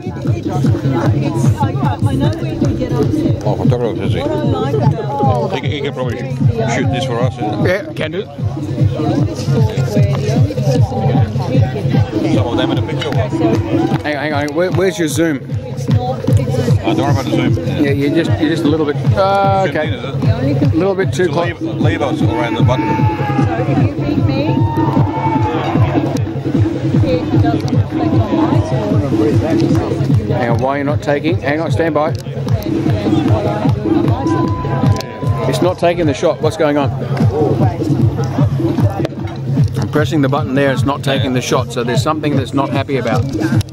I know where we get up to. Oh, photographer, is he? What I like about He can probably shoot this for us. Yeah, can do. the only sport where the only person who can take Some of them in the picture. Hang on. Where's your zoom? it's not exactly. I don't know about the zoom. Yeah, you're just a little bit. Okay, 15, is it? The only a little bit too To close. leave us around the button. So if you beat me, it doesn't reflect on my score. Hang on, why you're not taking? Hang on, stand by. And what I'm doing on my side. It's not taking the shot. What's going on? I'm pressing the button there. It's not taking the shot. So there's something that's not happy about.